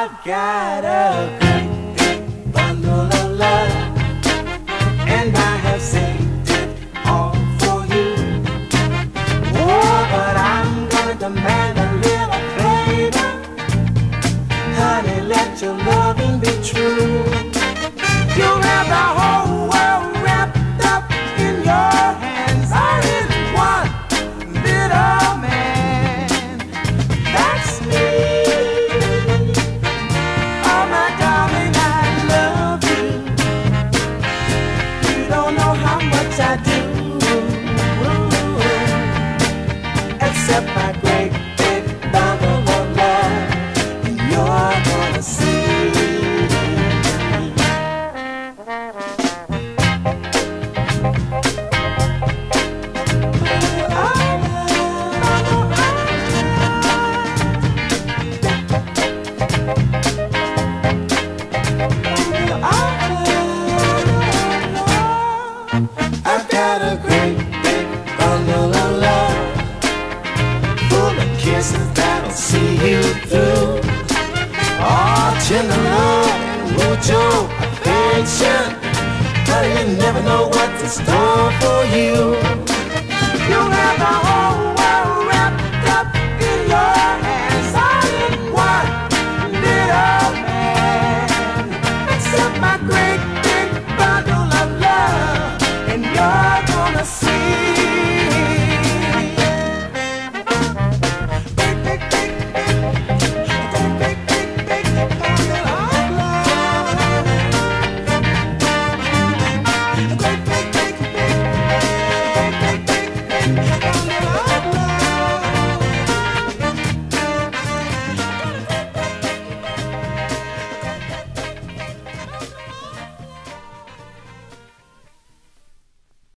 I've got a great big bundle of love, and I have saved it all for you. Oh, but I'm gonna demand a little favor. Honey, let your loving be true. You'll have the whole world wrapped up in your hands. I isn't one little man. That's me. Oh, my darling, I love you. You don't know how much I do. Except my great big bundle of love, and you're gonna see. I've got a great big bundle of love, full of kisses that'll see you through. Oh, tender love and mucho affection, but you never know what's in store for you. You'll have the whole